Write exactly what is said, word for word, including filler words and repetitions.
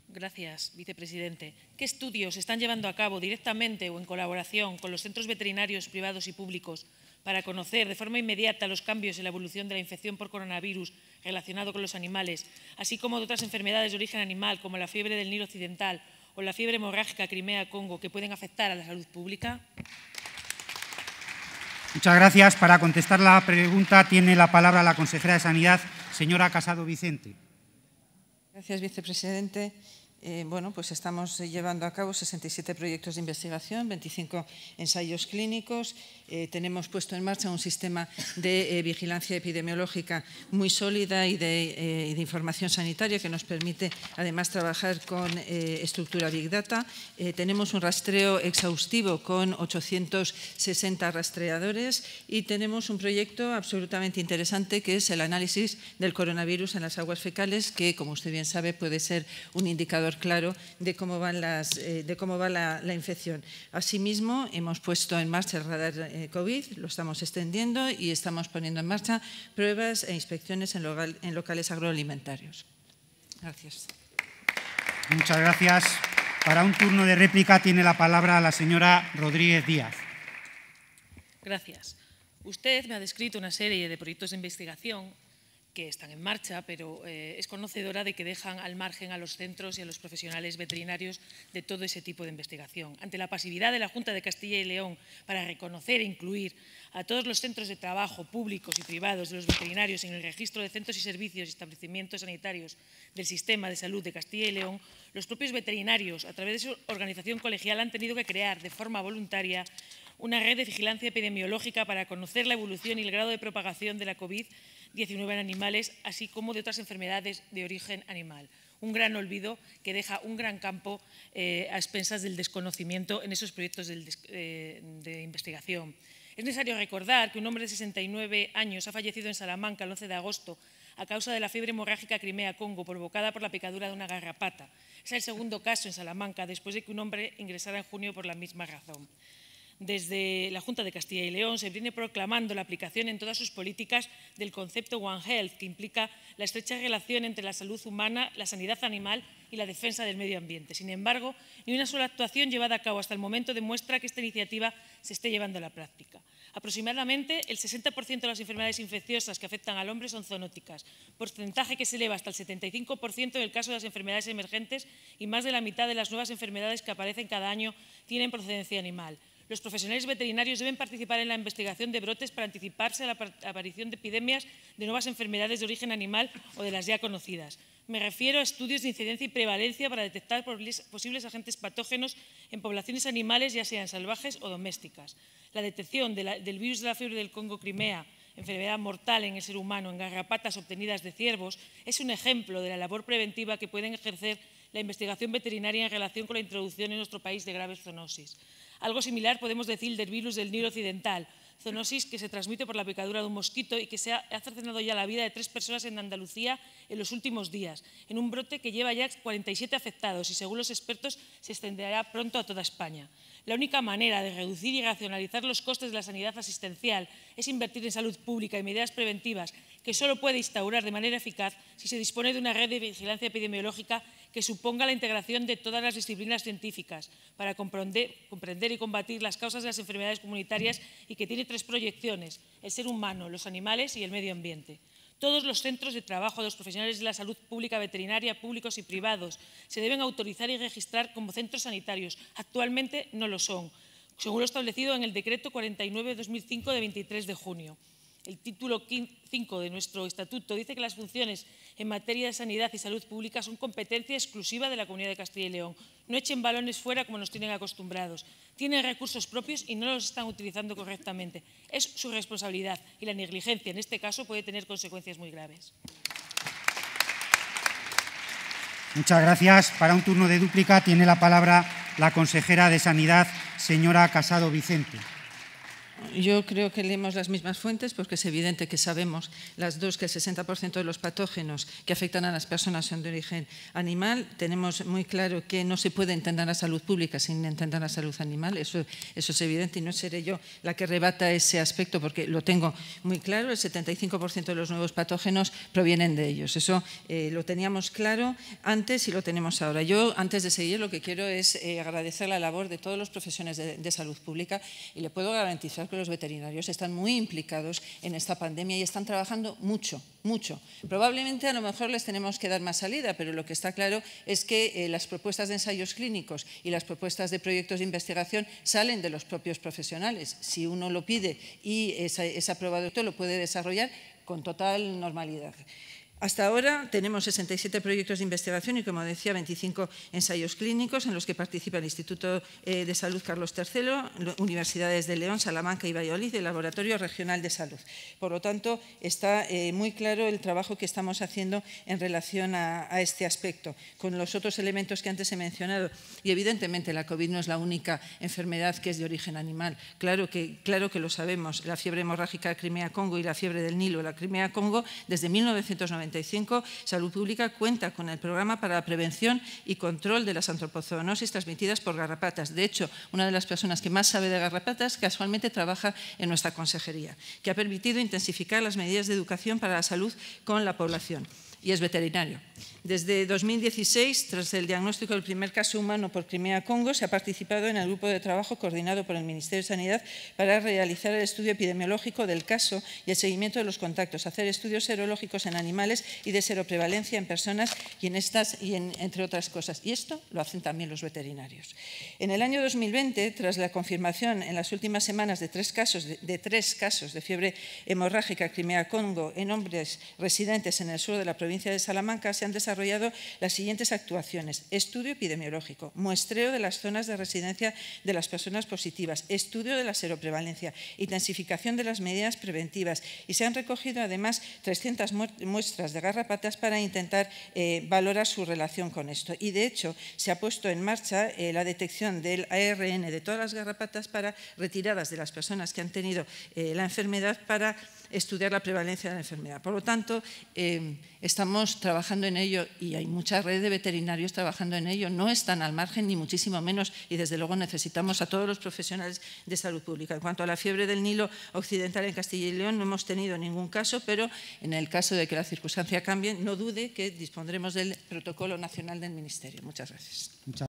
Gracias, vicepresidente. ¿Qué estudios se están llevando a cabo directamente o en colaboración con los centros veterinarios privados y públicos para conocer de forma inmediata los cambios en la evolución de la infección por coronavirus relacionado con los animales, así como de otras enfermedades de origen animal como la fiebre del Nilo Occidental o la fiebre hemorrágica Crimea-Congo que pueden afectar a la salud pública? Muchas gracias. Para contestar la pregunta tiene la palabra la consejera de Sanidad, señora Casado Vicente. Gracias, vicepresidente. Eh, bueno, pues estamos llevando a cabo sesenta y siete proyectos de investigación, veinticinco ensayos clínicos. Eh, tenemos puesto en marcha un sistema de eh, vigilancia epidemiológica muy sólida y de, eh, de información sanitaria que nos permite, además, trabajar con eh, estructura Big Data. Eh, tenemos un rastreo exhaustivo con ochocientos sesenta rastreadores y tenemos un proyecto absolutamente interesante que es el análisis del coronavirus en las aguas fecales, que, como usted bien sabe, puede ser un indicador claro de cómo, van las, eh, de cómo va la, la infección. Asimismo, hemos puesto en marcha el radar eh, COVID, lo estamos extendiendo y estamos poniendo en marcha pruebas e inspecciones en, local, en locales agroalimentarios. Gracias. Muchas gracias. Para un turno de réplica tiene la palabra la señora Rodríguez Díaz. Gracias. Usted me ha descrito una serie de proyectos de investigación que están en marcha, pero eh, es conocedora de que dejan al margen a los centros y a los profesionales veterinarios de todo ese tipo de investigación. Ante la pasividad de la Junta de Castilla y León para reconocer e incluir a todos los centros de trabajo públicos y privados de los veterinarios en el registro de centros y servicios y establecimientos sanitarios del sistema de salud de Castilla y León, los propios veterinarios, a través de su organización colegial, han tenido que crear de forma voluntaria una red de vigilancia epidemiológica para conocer la evolución y el grado de propagación de la COVID diecinueve en animales, así como de otras enfermedades de origen animal. Un gran olvido que deja un gran campo eh, a expensas del desconocimiento en esos proyectos de, eh, de investigación. Es necesario recordar que un hombre de sesenta y nueve años ha fallecido en Salamanca el once de agosto a causa de la fiebre hemorrágica Crimea-Congo provocada por la picadura de una garrapata. Es el segundo caso en Salamanca después de que un hombre ingresara en junio por la misma razón. Desde la Junta de Castilla y León se viene proclamando la aplicación en todas sus políticas del concepto One Health, que implica la estrecha relación entre la salud humana, la sanidad animal y la defensa del medio ambiente. Sin embargo, ni una sola actuación llevada a cabo hasta el momento demuestra que esta iniciativa se esté llevando a la práctica. Aproximadamente el sesenta por ciento de las enfermedades infecciosas que afectan al hombre son zoonóticas, porcentaje que se eleva hasta el setenta y cinco por ciento en el caso de las enfermedades emergentes y más de la mitad de las nuevas enfermedades que aparecen cada año tienen procedencia animal. Los profesionales veterinarios deben participar en la investigación de brotes para anticiparse a la aparición de epidemias de nuevas enfermedades de origen animal o de las ya conocidas. Me refiero a estudios de incidencia y prevalencia para detectar posibles agentes patógenos en poblaciones animales, ya sean salvajes o domésticas. La detección de la, del virus de la fiebre del Congo-Crimea, enfermedad mortal en el ser humano, en garrapatas obtenidas de ciervos, es un ejemplo de la labor preventiva que pueden ejercer la investigación veterinaria en relación con la introducción en nuestro país de graves zoonosis. Algo similar podemos decir del virus del Nilo Occidental, zoonosis que se transmite por la picadura de un mosquito y que se ha, ha cercenado ya la vida de tres personas en Andalucía en los últimos días, en un brote que lleva ya cuarenta y siete afectados y, según los expertos, se extenderá pronto a toda España. La única manera de reducir y racionalizar los costes de la sanidad asistencial es invertir en salud pública y medidas preventivas que solo puede instaurar de manera eficaz si se dispone de una red de vigilancia epidemiológica que suponga la integración de todas las disciplinas científicas para comprender, comprender y combatir las causas de las enfermedades comunitarias y que tiene tres proyecciones: el ser humano, los animales y el medio ambiente. Todos los centros de trabajo de los profesionales de la salud pública veterinaria, públicos y privados, se deben autorizar y registrar como centros sanitarios. Actualmente no lo son, según lo establecido en el Decreto cuarenta y nueve barra dos mil cinco de veintitrés de junio. El título cinco de nuestro estatuto dice que las funciones en materia de sanidad y salud pública son competencia exclusiva de la Comunidad de Castilla y León. No echen balones fuera como nos tienen acostumbrados. Tienen recursos propios y no los están utilizando correctamente. Es su responsabilidad y la negligencia en este caso puede tener consecuencias muy graves. Muchas gracias. Para un turno de dúplica tiene la palabra la consejera de Sanidad, señora Casado Vicente. Yo creo que leemos las mismas fuentes porque es evidente que sabemos las dos que el sesenta por ciento de los patógenos que afectan a las personas son de origen animal. Tenemos muy claro que no se puede entender la salud pública sin entender la salud animal. Eso, eso es evidente y no seré yo la que rebata ese aspecto porque lo tengo muy claro. El setenta y cinco por ciento de los nuevos patógenos provienen de ellos. Eso eh, lo teníamos claro antes y lo tenemos ahora. Yo, antes de seguir, lo que quiero es eh, agradecer la labor de todos los profesionales de, de salud pública y le puedo garantizar que los veterinarios están muy implicados en esta pandemia y están trabajando mucho, mucho. Probablemente a lo mejor les tenemos que dar más salida, pero lo que está claro es que eh, las propuestas de ensayos clínicos y las propuestas de proyectos de investigación salen de los propios profesionales. Si uno lo pide y es, es aprobado, lo puede desarrollar con total normalidad. Hasta ahora tenemos sesenta y siete proyectos de investigación y, como decía, veinticinco ensayos clínicos en los que participa el Instituto de Salud Carlos tercero, Universidades de León, Salamanca y Valladolid y el Laboratorio Regional de Salud. Por lo tanto, está eh, muy claro el trabajo que estamos haciendo en relación a, a este aspecto, con los otros elementos que antes he mencionado. Y, evidentemente, la COVID no es la única enfermedad que es de origen animal. Claro que, claro que lo sabemos. La fiebre hemorrágica Crimea-Congo y la fiebre del Nilo, la Crimea-Congo, desde mil novecientos noventa y cinco, Salud Pública cuenta con el programa para la prevención y control de las antropozoonosis transmitidas por garrapatas. De hecho, una de las personas que más sabe de garrapatas casualmente trabaja en nuestra consejería, que ha permitido intensificar las medidas de educación para la salud con la población. Y es veterinario. Desde dos mil dieciséis, tras el diagnóstico del primer caso humano por Crimea-Congo, se ha participado en el grupo de trabajo coordinado por el Ministerio de Sanidad para realizar el estudio epidemiológico del caso y el seguimiento de los contactos, hacer estudios serológicos en animales y de seroprevalencia en personas y en estas, y en, entre otras cosas. Y esto lo hacen también los veterinarios. En el año dos mil veinte, tras la confirmación en las últimas semanas de tres casos de, de, tres casos de fiebre hemorrágica Crimea-Congo en hombres residentes en el sur de la provincia de Salamanca, se han desarrollado desarrollado las siguientes actuaciones: estudio epidemiológico, muestreo de las zonas de residencia de las personas positivas, estudio de la seroprevalencia, intensificación de las medidas preventivas, y se han recogido además trescientas muestras de garrapatas para intentar eh, valorar su relación con esto. Y de hecho se ha puesto en marcha eh, la detección del A R N de todas las garrapatas para retiradas de las personas que han tenido eh, la enfermedad para estudiar la prevalencia de la enfermedad. Por lo tanto, eh, estamos trabajando en ello y hay mucha red de veterinarios trabajando en ello. No están al margen, ni muchísimo menos, y desde luego necesitamos a todos los profesionales de salud pública. En cuanto a la fiebre del Nilo occidental en Castilla y León, no hemos tenido ningún caso, pero en el caso de que la circunstancia cambie, no dude que dispondremos del protocolo nacional del Ministerio. Muchas gracias.